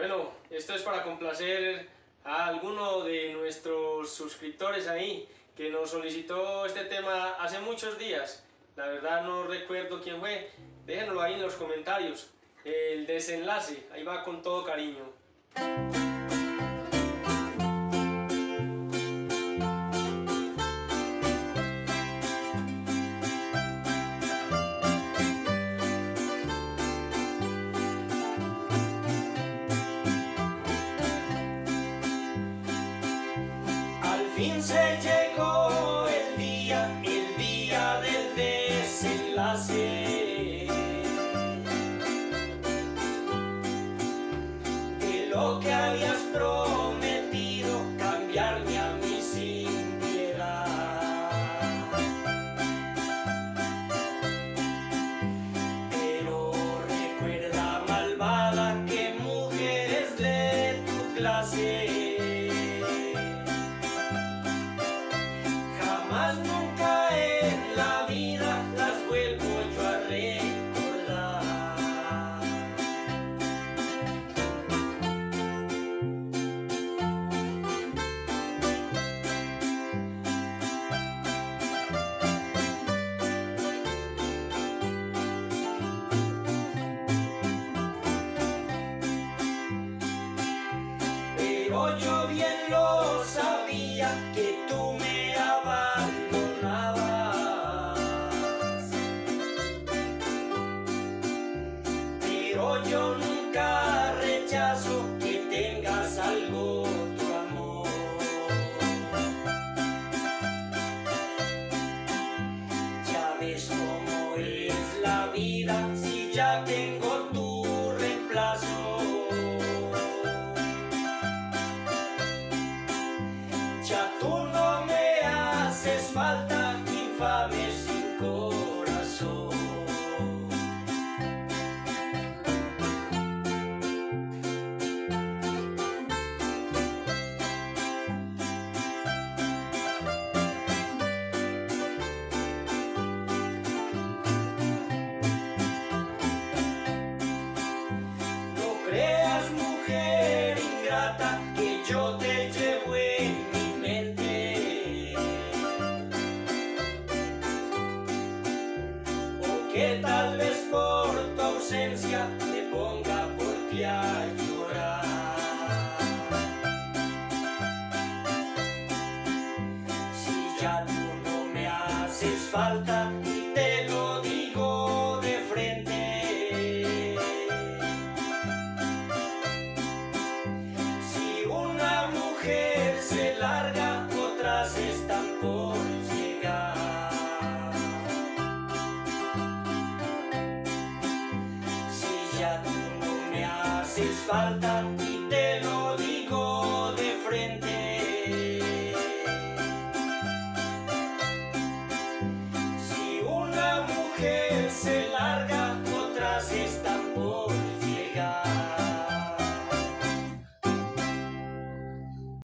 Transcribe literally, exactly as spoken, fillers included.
Bueno, esto es para complacer a alguno de nuestros suscriptores ahí que nos solicitó este tema hace muchos días. La verdad no recuerdo quién fue. Déjenoslo ahí en los comentarios. El desenlace, ahí va con todo cariño. Al fin se llegó el día, el día del desenlace de lo que habías prometido, cambiarme a mí sin piedad. Pero recuerda, malvada, que mujeres de tu clase jamás, nunca en la vida las vuelvo yo a recordar. Pero yo bien lo sabía que tú me abandonabas, pero yo nunca rechazo que tengas algo tu amor. Ya ves cómo es la vida si ya tengo tu reemplazo. Ya tú no me haces falta, infame sin corazón. No creas, mujer ingrata, que yo te llevo en mi mente, o que tal vez por tu ausencia me ponga por ti a llorar. Si ya tú no me haces falta, y te lo digo de frente, si una mujer se larga, otras están por llegar. Si ya tú no me haces falta, y te lo digo de frente, si una mujer se larga, otras están